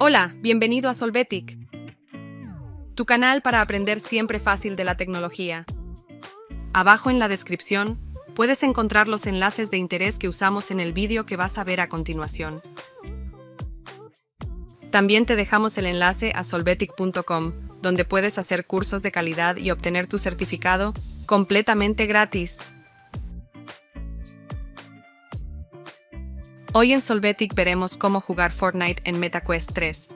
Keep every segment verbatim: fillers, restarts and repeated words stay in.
Hola, bienvenido a Solvetic, tu canal para aprender siempre fácil de la tecnología. Abajo en la descripción puedes encontrar los enlaces de interés que usamos en el vídeo que vas a ver a continuación. También te dejamos el enlace a solvetic punto com, donde puedes hacer cursos de calidad y obtener tu certificado completamente gratis. Hoy en Solvetic veremos cómo jugar Fortnite en MetaQuest tres.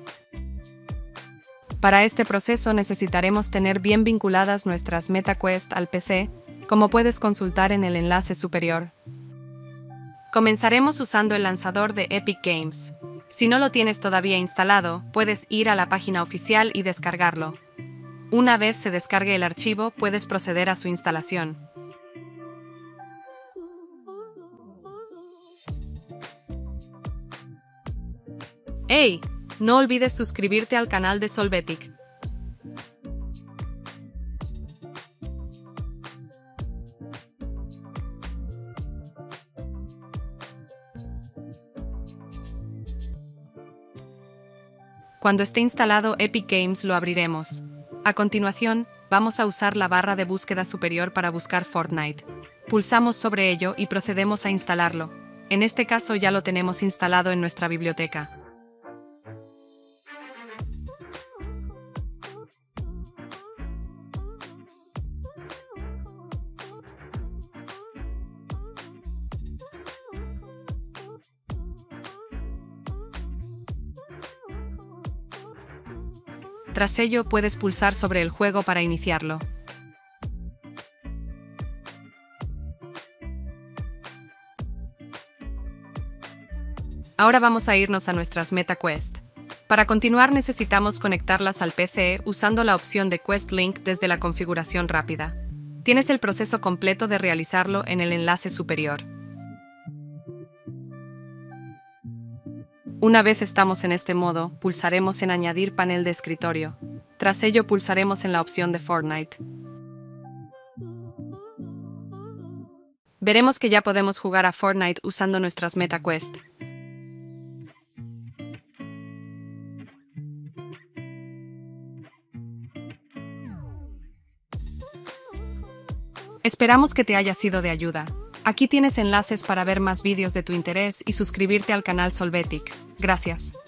Para este proceso necesitaremos tener bien vinculadas nuestras MetaQuest al P C, como puedes consultar en el enlace superior. Comenzaremos usando el lanzador de Epic Games. Si no lo tienes todavía instalado, puedes ir a la página oficial y descargarlo. Una vez se descargue el archivo, puedes proceder a su instalación. ¡Hey! No olvides suscribirte al canal de Solvetic. Cuando esté instalado Epic Games lo abriremos. A continuación, vamos a usar la barra de búsqueda superior para buscar Fortnite. Pulsamos sobre ello y procedemos a instalarlo. En este caso ya lo tenemos instalado en nuestra biblioteca. Tras ello puedes pulsar sobre el juego para iniciarlo. Ahora vamos a irnos a nuestras MetaQuest. Para continuar necesitamos conectarlas al P C usando la opción de Quest Link desde la configuración rápida. Tienes el proceso completo de realizarlo en el enlace superior. Una vez estamos en este modo, pulsaremos en Añadir panel de escritorio. Tras ello pulsaremos en la opción de Fortnite. Veremos que ya podemos jugar a Fortnite usando nuestras MetaQuest. Esperamos que te haya sido de ayuda. Aquí tienes enlaces para ver más vídeos de tu interés y suscribirte al canal Solvetic. Gracias.